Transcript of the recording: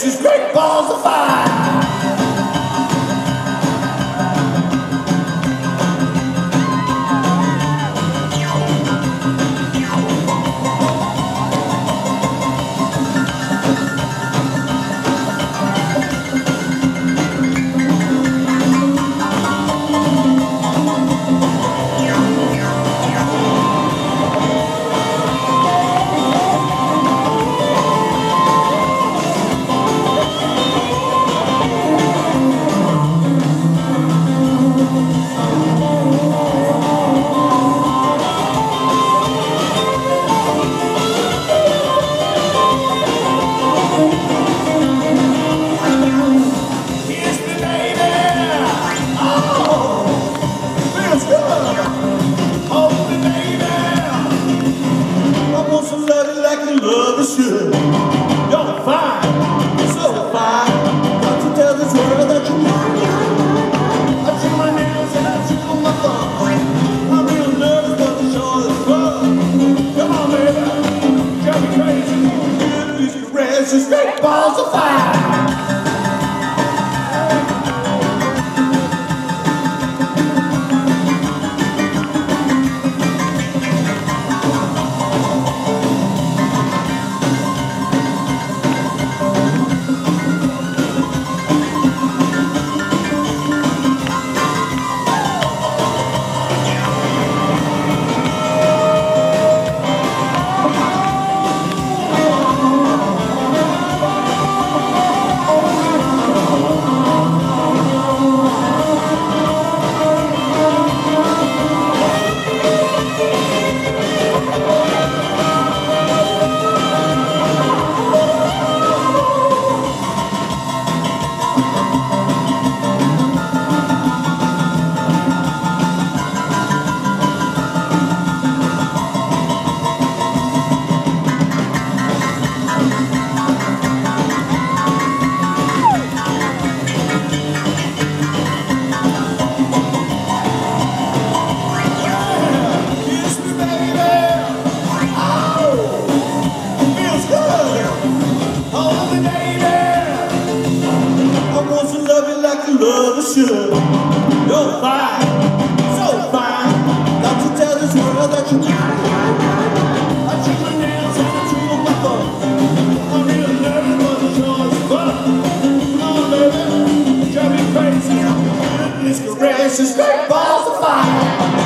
caresses great balls of fire. Should. You're fine, so fine. Got to tell this world that you're mine. I chew my nails and I chew my thumb. I'm real nervous, but the show is fun. Come on, baby, drive me crazy. These caresses, great balls of fire. Love should. You're fine, so fine. Got to tell this world that you're mine. I chew my nails and I chew my thumb. I'm real nervous, but the show is fun. Come on, baby, drive me crazy. These caresses, great balls of fire.